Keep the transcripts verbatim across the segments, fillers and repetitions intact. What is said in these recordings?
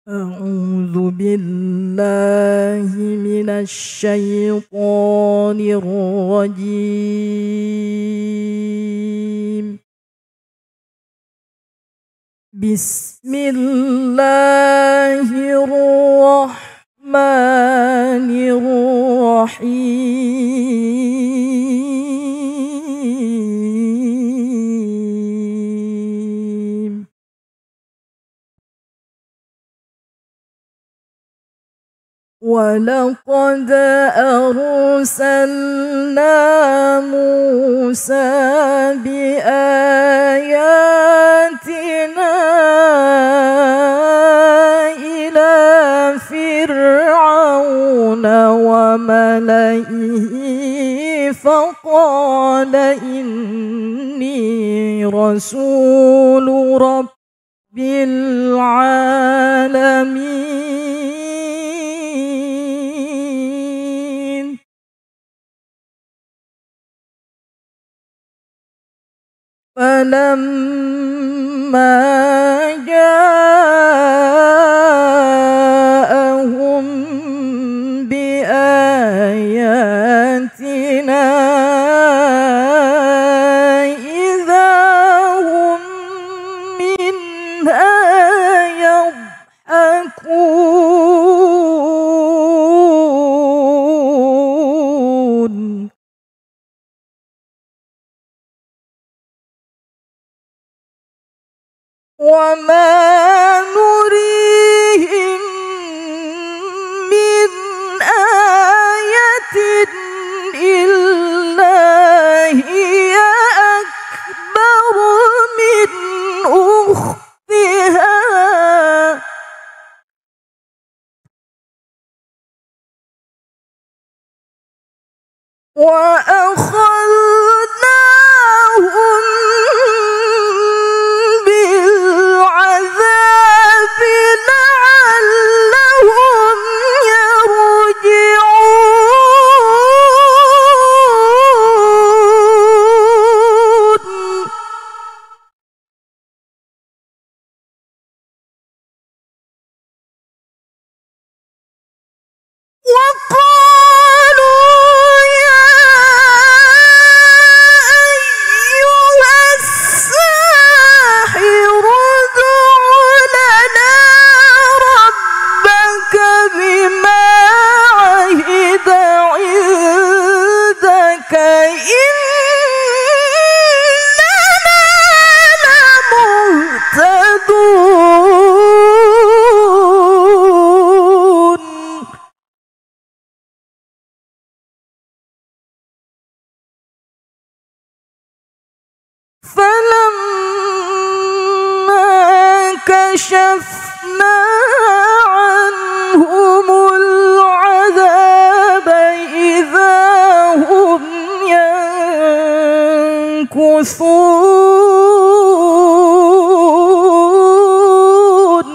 أعوذ بالله من الشيطان الرجيم. بسم الله الرحمن الرحيم. ولقد أرسلنا موسى بآياتنا إلى فرعون وملئه فقال إني رسول رب العالمين. فلما جاءهم بآياتنا إذا هم منها يضحكون. وما نريهم من آية إلا هي أكبر من أختها وأخذناهم بالعذاب لعلهم يرجعون. وقالوا يا أيها الساحر ادع لنا ربك بما عهد عندك إننا لمهتدون. فلما كشفنا عنهم العذاب إذا هم ينكثون.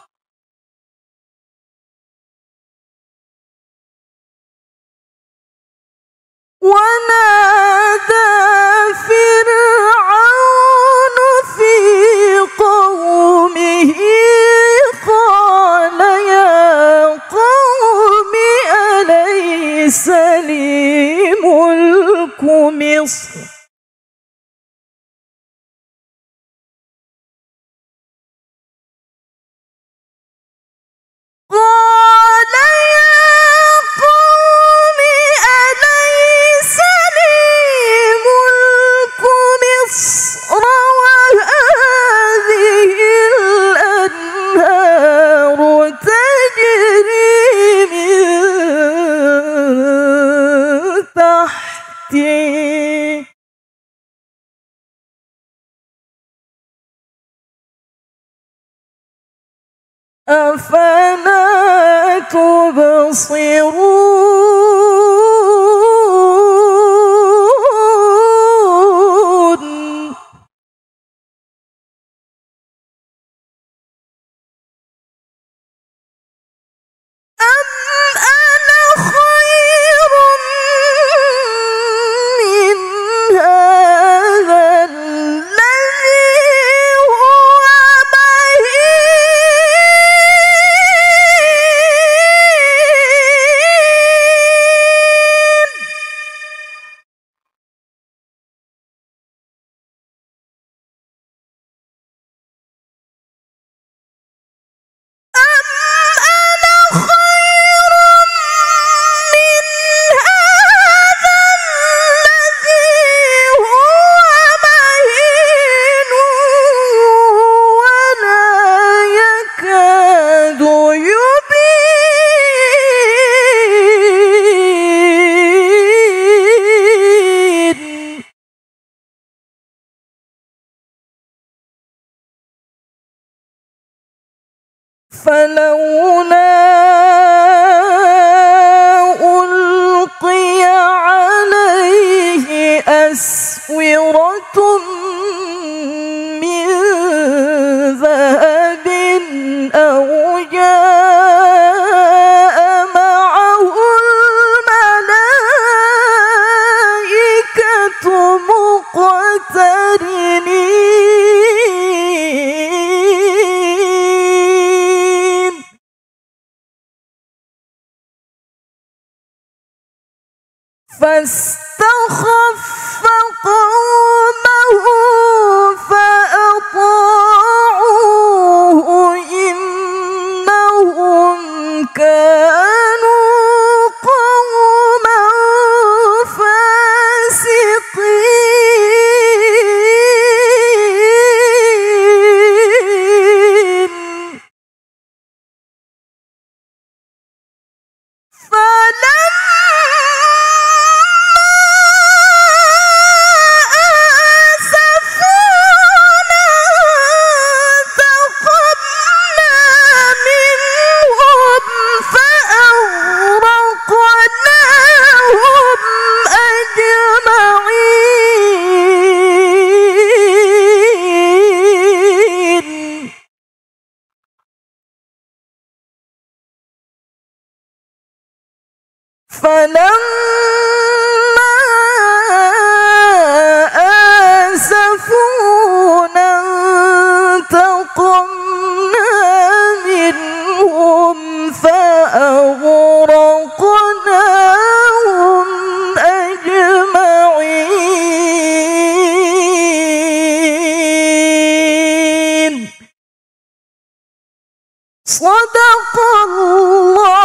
ونادى فرعون في قومه قال يا قوم أليس لي ملك مصر قال يا قوم أليس لي ملك مصر وهذه الأنهار تجري من تحتي أفلا تبصرون. أم أنا خير من هذا الذي هو مهين أسورة من ذهب أو جاء معه الملائكة مقترنين فاستخف قومه فأطاعوه إنهم كانوا قوما فاسقين فلما آسفونا انتقمنا منهم فأغرقناهم أجمعين. صدق الله